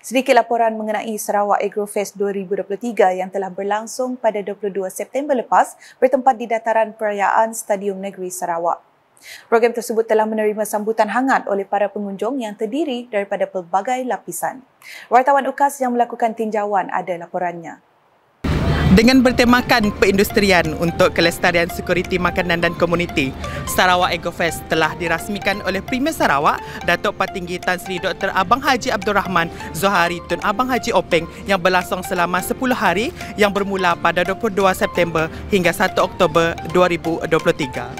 Sedikit laporan mengenai Sarawak Agrofest 2023 yang telah berlangsung pada 22 September lepas bertempat di dataran perayaan Stadium Negeri Sarawak. Program tersebut telah menerima sambutan hangat oleh para pengunjung yang terdiri daripada pelbagai lapisan. Wartawan UKAS yang melakukan tinjauan ada laporannya. Dengan bertemakan perindustrian untuk kelestarian sekuriti makanan dan komuniti, Sarawak Agrofest telah dirasmikan oleh Premier Sarawak, Datuk Patinggi Tan Sri Dr. Abang Haji Abdul Rahman Zohari Tun Abang Haji Openg yang berlangsung selama 10 hari yang bermula pada 22 September hingga 1 Oktober 2023.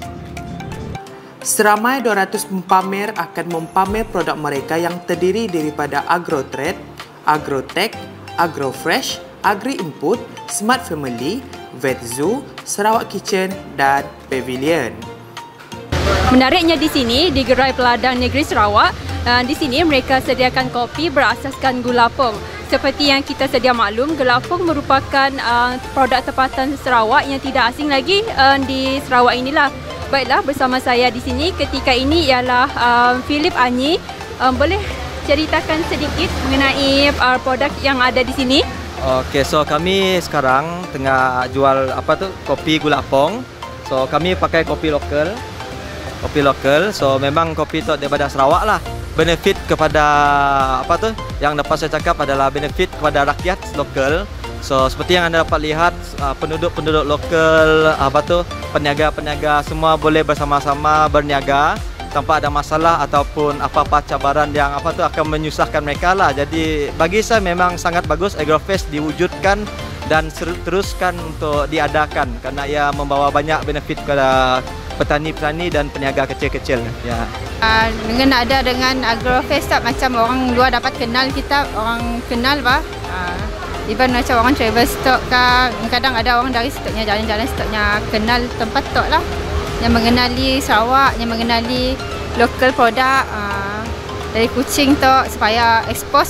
Seramai 200 pempamer akan mempamer produk mereka yang terdiri daripada Agrotrade, Agrotech, Agrofresh, Agri Input, Smart Family, Vet Zoo, Sarawak Kitchen dan Pavilion. Menariknya di sini, di Gerai Peladang Negeri Sarawak, di sini mereka sediakan kopi berasaskan gula pong. Seperti yang kita sedia maklum, gula pong merupakan produk tempatan Sarawak yang tidak asing lagi di Sarawak inilah. Baiklah, bersama saya di sini ketika ini ialah Philip Anyi. Boleh ceritakan sedikit mengenai produk yang ada di sini? Okey, so kami sekarang tengah jual kopi gula pong. So kami pakai kopi lokal. So memang kopi tu daripada Sarawak lah. Benefit kepada yang dapat saya cakap adalah benefit kepada rakyat lokal. So seperti yang anda dapat lihat, penduduk-penduduk lokal, peniaga-peniaga semua boleh bersama-sama berniaga tanpa ada masalah ataupun apa-apa cabaran yang akan menyusahkan mereka lah. Jadi bagi saya memang sangat bagus Agrofest diwujudkan dan teruskan untuk diadakan kerana ia membawa banyak benefit kepada petani-petani dan peniaga kecil-kecil. Ya. Dengan Agrofest tak macam orang luar dapat kenal kita, orang kenal even macam orang travel stock kah, kadang ada orang dari stoknya jalan-jalan stoknya kenal tempat stok lah, yang mengenali Sarawak, yang mengenali lokal produk dari Kuching tu supaya expose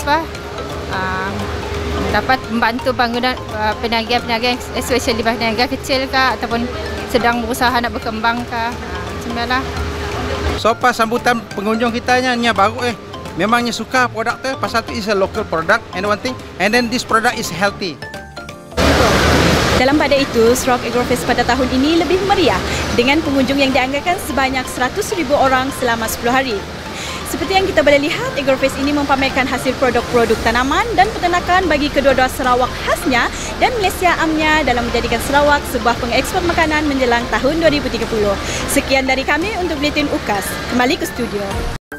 dapat membantu bangunan peniaga-peniaga, especially peniaga kecil kah ataupun sedang berusaha nak berkembang kah, macam itulah. So pas sambutan pengunjung kita nya baru memangnya suka produk tu pasal tu is a local product and one thing, and then this product is healthy. Dalam pada itu, Sarawak Agrofest pada tahun ini lebih meriah dengan pengunjung yang dianggarkan sebanyak 100,000 orang selama 10 hari. Seperti yang kita boleh lihat, Agrofest ini mempamerkan hasil produk-produk tanaman dan peternakan bagi kedua-dua Sarawak khasnya dan Malaysia amnya dalam menjadikan Sarawak sebuah pengekspor makanan menjelang tahun 2030. Sekian dari kami untuk Buletin UKAS. Kembali ke studio.